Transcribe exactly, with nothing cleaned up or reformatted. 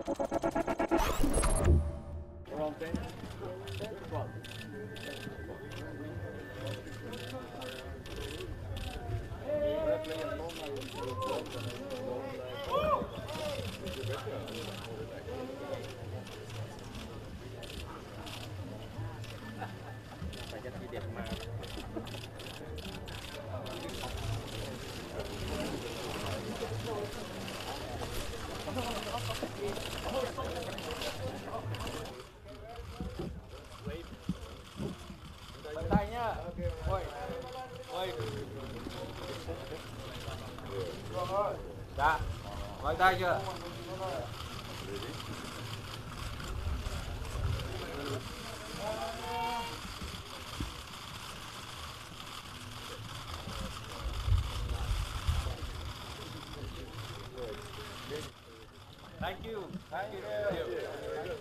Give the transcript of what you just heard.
Around ten. twelve. Phải cho chị đẹp mà. Bàn tay nhá. Ôi. Ôi. Dạ. Bàn tay chưa? Thank you. Thank you.